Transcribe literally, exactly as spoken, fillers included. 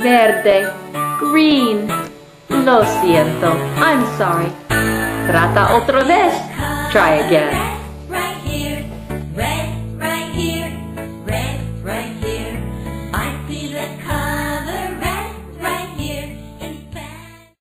verde, green. Lo siento, I'm sorry. Trata otra vez. Try again.